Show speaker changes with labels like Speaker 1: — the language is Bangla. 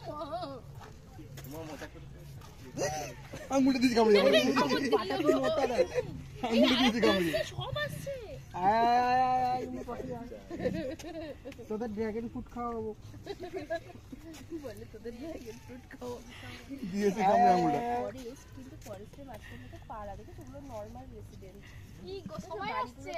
Speaker 1: আঙুলে দিছি কামড়ে আঙুলে দিছি কামড়ে
Speaker 2: সব আসছে
Speaker 1: তোদের ড্রাগন ফ্রুট খাওয়াবো
Speaker 2: বলে তোদের ড্রাগন ফ্রুট খাওয়াবো
Speaker 1: দিয়েছে কামড়ে আঙুলটা
Speaker 2: ফরেস্ট কিন্তু ফরেস্টের মাঝখানে তো পাড়া দেখে সেগুলো নর্মাল রেসিডেন্ট
Speaker 3: কি গো সবাই আসছে